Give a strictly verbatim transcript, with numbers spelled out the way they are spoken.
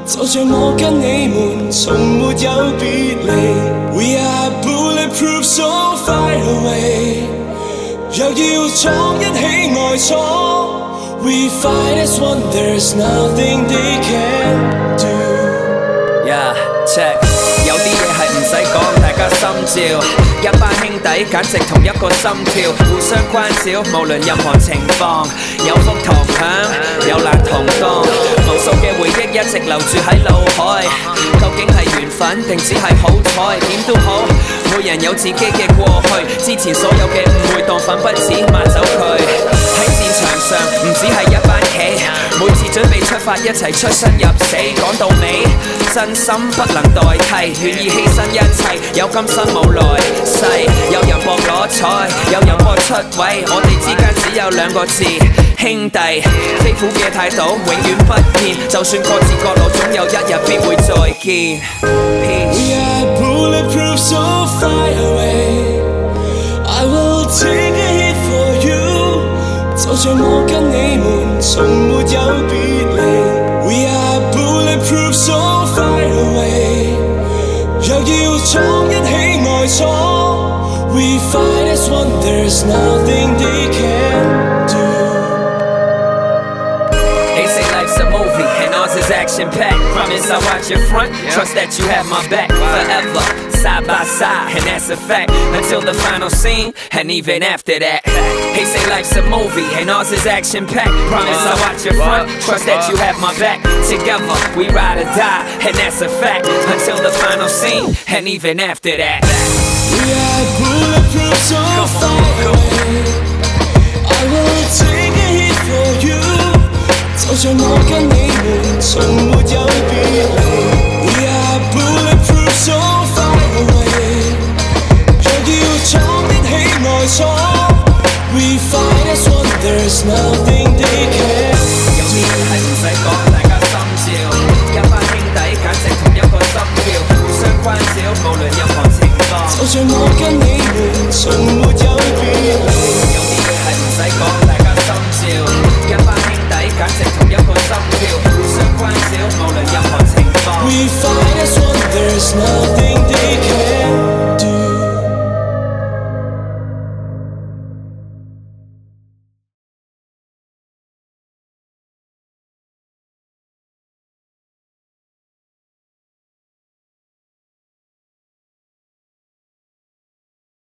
就像我跟你們從沒有別離 We are bulletproof so far away 若要闖一起愛錯 We fight as one there's nothing they can do Yeah, check 有啲嘢係唔使講，大家心照一班兄弟簡直同一個心跳，互相關照，無論任何情況，有福同享，有難同當，無數嘅回憶一直留住喺腦海。究竟係緣分定只係好彩？點都好，每人有自己嘅過去，之前所有嘅誤會當粉筆紙抹走佢。喺戰場上唔止係一班棋，每次準備出發一齊出生入死。講到尾，真心不能代替，願意犧牲一切，有今生無來世。有人搏攞彩，有人搏出位，我哋之間只有兩個字，兄弟。飛虎嘅態度永遠不變，就算各自各路，總有一日必會再見。Peace. We are bulletproof so far away I will take a hit for you 就像我跟你們從沒有別離 We are bulletproof so far away 若要闖一起愛錯 We fight as one there's nothing they can do They say life's a movie and ours is action-packed. Promise I'll watch your front, trust that you have my back forever, side by side, and that's a fact. Until the final scene, and even after that. They say life's a movie and ours is action-packed. Promise I'll watch your front, trust that you have my back. Together we ride or die, and that's a fact. Until the final scene, and even after that. We are bulletproof so far away I will take a hit for you 就像我跟你們從沒有別離 We are bulletproof so far away 若要闖一起愛錯 We fight as one there's nothing they can 有啲嘢係唔使講，大家心照一班兄弟簡直同一個心跳，互相關照，無論任何情況。 就像我跟你們從沒有別離有啲嘢係唔使講，大家心照一班兄弟簡直同一個心跳，互相關照，無論任何情況。 We fight as one there's no